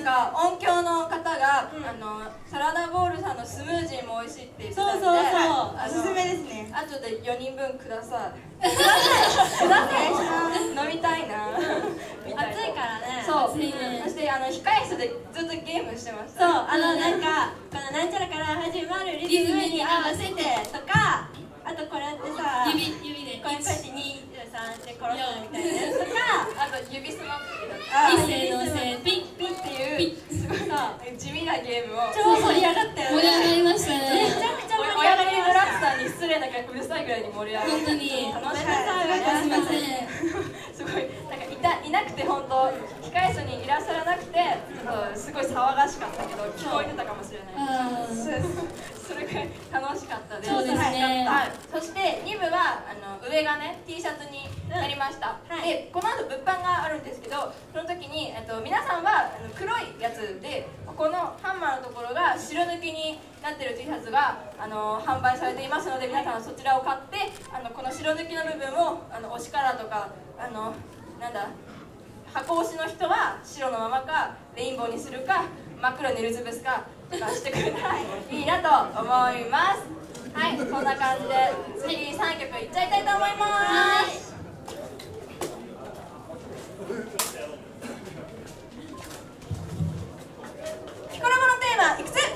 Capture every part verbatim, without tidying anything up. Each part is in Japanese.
なんか音響の方が、うん、あのサラダボウルさんのスムージーも美味しいって言ってたんで、そうそうそう、おすすめですね。あとでよにんぶんください。ください。ください。飲みたいな。 暑いからね。 そう。そしてあの控え室でずっとゲームしてました。 そう、あのなんかこのなんちゃらから始まるリズムに合わせてとか、あとこれってさ、 指指でこうやってにさんで殺すみたいなやつとか、 あと指スマップ一斉のせピッピッっていうすごい地味なゲームを超盛り上がったよね。 盛り上がりましたね。 めちゃくちゃ盛り上親がりました。 鳥ブラックさんに失礼なくらいうるさいぐらいに盛り上がって本当に楽しかった。 すいません。 すごいなんかいたいなくて本当控え室にいらっしゃらなくて、うん、すごい騒がしかったけど聞こえてたかもしれない。それくらい楽しかったです。 そうですね。 はい。そしてに部はあの上がね T シャツになりました。うん、はい、でこの後物販があるんですけど、その時にえっと皆さんはあの黒いやつでここのハンマーのところが白抜きになってる T シャツがあの販売されていますので、皆さんはそちらを買ってあのこの白抜きの部分をあの推しカラーとかあのなんだ箱推しの人は白のままかレインボーにするか真っ黒に塗りつぶすかとかしてくれたらいいなと思います。はい、そんな感じで次さんきょくいっちゃいたいと思います。ピコラボのテーマいくつ？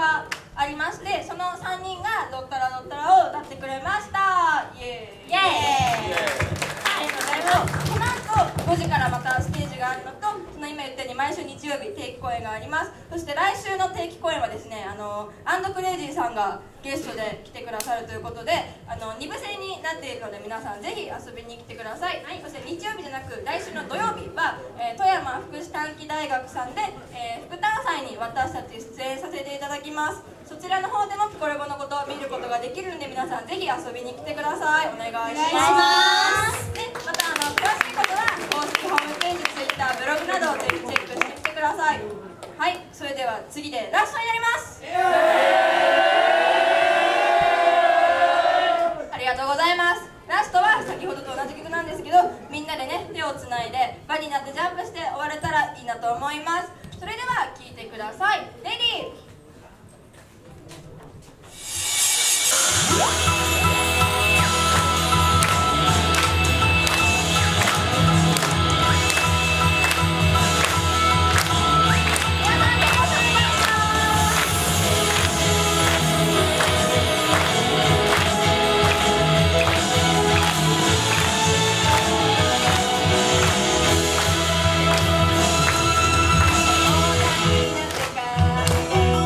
がありまして、そのさんにんが「ドッタラドッタラ」を歌ってくれました。イエーイイエーイ。ありがとうございます。この後ごじからまたステージがあるのと、その今言ったように毎週日曜日定期公演があります。そして来週の定期公演はですね、あのアンドクレイジーさんがゲストで来てくださるということで、あのに部制になっているので皆さんぜひ遊びに来てください。はい、そして日曜日じゃなく来週の土曜日は、えー、富山福祉短期大学さんで、えー、福短祭に私たち出演させていただきます。そちらの方でもピコレボのことを見ることができるので、皆さんぜひ遊びに来てください。お願いします。でまたあの詳しいことは公式ホームページ、ツイッター、ブログなどをぜひチェックしてみてください。はい、それでは次でラストになります。ありがとうございます。ラストは先ほどと同じ曲なんですけど、みんなでね手をつないで輪になってジャンプして終われたらいいなと思います。それでは聴いてください。レディー「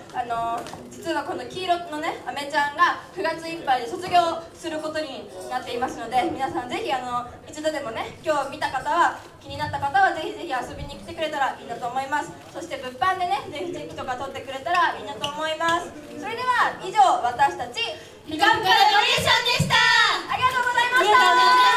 あの実はこの黄色のねアメちゃんがくがついっぱいで卒業することになっていますので、皆さんぜひあの一度でもね今日見た方は気になった方はぜひぜひ遊びに来てくれたらいいなと思います。そして物販でねぜひチェキとか取ってくれたらいいなと思います。それでは以上、私たちみかんからバリエーションでした。 ありがとうございまありしたがとうございま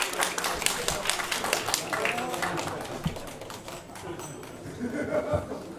した。